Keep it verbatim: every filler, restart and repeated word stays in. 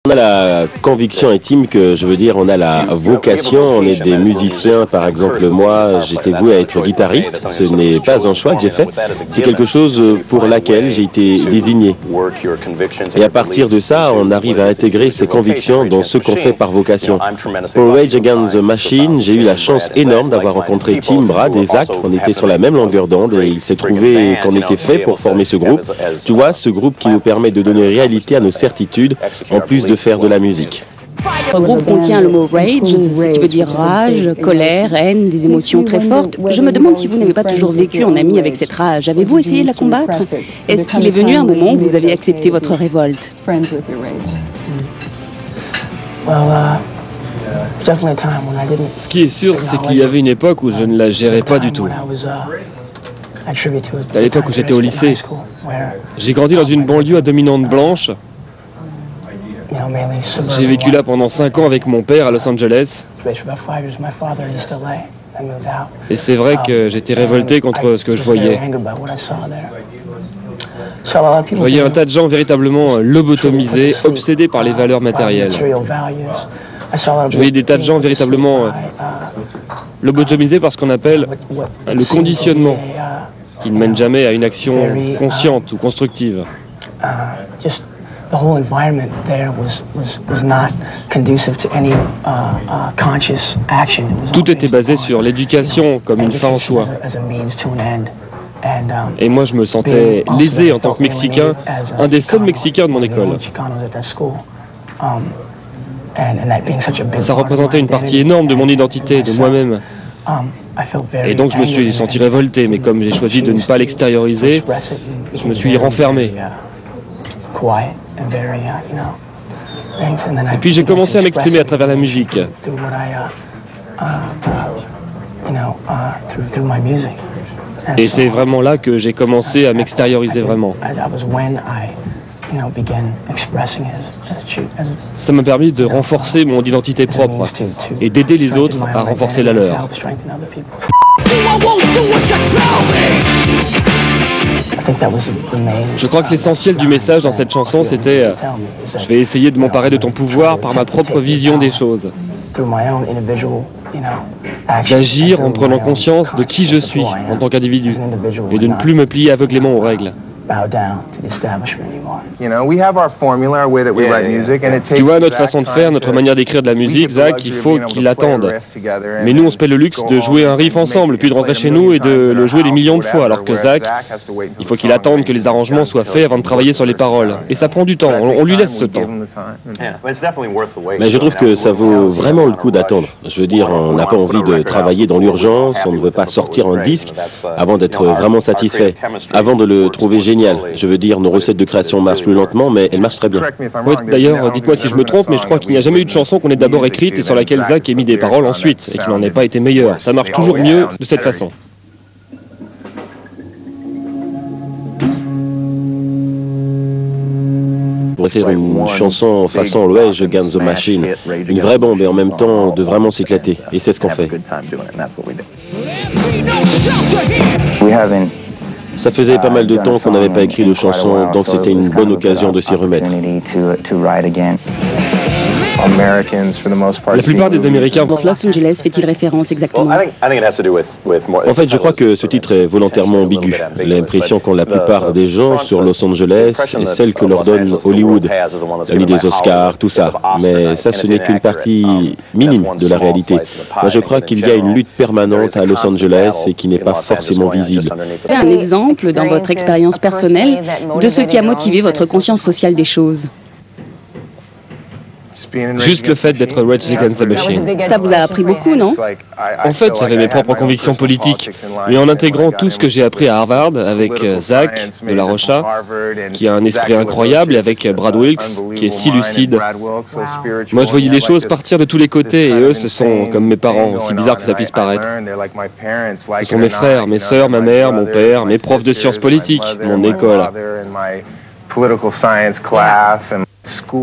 On a la conviction intime que, je veux dire, on a la vocation, on est des musiciens. Par exemple, moi, j'étais voué à être guitariste. Ce n'est pas un choix que j'ai fait, c'est quelque chose pour laquelle j'ai été désigné. Et à partir de ça, on arrive à intégrer ses convictions dans ce qu'on fait par vocation. Pour Rage Against the Machine, j'ai eu la chance énorme d'avoir rencontré Tim, Brad et Zach. On était sur la même longueur d'onde et il s'est trouvé qu'on était fait pour former ce groupe. Tu vois, ce groupe qui nous permet de donner réalité à nos certitudes, en plus de faire de la musique. Le groupe contient le mot rage, ce qui veut dire rage, colère, haine, des émotions très fortes. Je me demande si vous n'avez pas toujours vécu en ami avec cette rage. Avez-vous essayé de la combattre? Est-ce qu'il est venu un moment où vous avez accepté votre révolte? Ce qui est sûr, c'est qu'il y avait une époque où je ne la gérais pas du tout. C'était à l'époque où j'étais au lycée. J'ai grandi dans une banlieue à dominante blanche. J'ai vécu là pendant cinq ans avec mon père à Los Angeles. Et c'est vrai que j'étais révolté contre ce que je voyais. Je voyais un tas de gens véritablement lobotomisés, obsédés par les valeurs matérielles. Je voyais des tas de gens véritablement lobotomisés par ce qu'on appelle le conditionnement, qui ne mène jamais à une action consciente ou constructive. The whole environment there was, was, was not conducive to any uh, uh, conscious action. Tout était basé sur l'éducation comme une fin en soi. Et moi, je me sentais lésé en tant que Mexicain, un des seuls Mexicains de mon école. Ça représentait une partie énorme de mon identité, de moi-même. Et donc je me suis senti révolté, mais comme j'ai choisi de ne pas l'extérioriser, je me suis renfermé. Et puis j'ai commencé à m'exprimer à travers la musique. Et c'est vraiment là que j'ai commencé à m'extérioriser vraiment. Ça m'a permis de renforcer mon identité propre et d'aider les autres à renforcer la leur. Je crois que l'essentiel du message dans cette chanson, c'était euh, « Je vais essayer de m'emparer de ton pouvoir par ma propre vision des choses. » D'agir en prenant conscience de qui je suis en tant qu'individu et de ne plus me plier aveuglément aux règles. Tu vois, notre façon de faire, notre manière d'écrire de la musique, Zach, il faut qu'il l'attende. Mais nous, on se paie le luxe de jouer un riff ensemble, puis de rentrer chez nous et de le jouer des millions de fois, alors que Zach, il faut qu'il attende que les arrangements soient faits avant de travailler sur les paroles. Et ça prend du temps, on, on lui laisse ce temps. Mais je trouve que ça vaut vraiment le coup d'attendre. Je veux dire, on n'a pas envie de travailler dans l'urgence, on ne veut pas sortir un disque avant d'être vraiment satisfait, avant de le trouver génial. Je veux dire, nos recettes de création marchent plus lentement, mais elles marchent très bien. Ouais, d'ailleurs, dites-moi si je me trompe, mais je crois qu'il n'y a jamais eu de chanson qu'on ait d'abord écrite et sur laquelle Zach ait mis des paroles ensuite, et qu'il n'en ait pas été meilleur. Ça marche toujours mieux de cette façon. Pour écrire une chanson façon Rage Against the Machine, une vraie bombe et en même temps de vraiment s'éclater. Et c'est ce qu'on fait. Ça faisait pas mal de temps qu'on n'avait pas écrit de chansons, donc c'était une bonne occasion de s'y remettre. La plupart des Américains... Los Angeles fait-il référence exactement? En fait, je crois que ce titre est volontairement ambigu. L'impression qu'ont la plupart des gens sur Los Angeles est celle que leur donne Hollywood, la nuit des Oscars, tout ça. Mais ça, ce n'est qu'une partie minime de la réalité. Moi, je crois qu'il y a une lutte permanente à Los Angeles et qui n'est pas forcément visible. Un exemple dans votre expérience personnelle de ce qui a motivé votre conscience sociale des choses. Juste le fait d'être Rage Against the Machine. Ça vous a appris beaucoup, non? En fait, j'avais mes propres convictions politiques, mais en intégrant tout ce que j'ai appris à Harvard avec Zach de La Rocha, qui a un esprit incroyable, et avec Brad Wilkes, qui est si lucide. Moi, je voyais les choses partir de tous les côtés, et eux, ce sont comme mes parents, aussi bizarre que ça puisse paraître. Ce sont mes frères, mes sœurs, ma mère, mon père, mes profs de sciences politiques, mon école.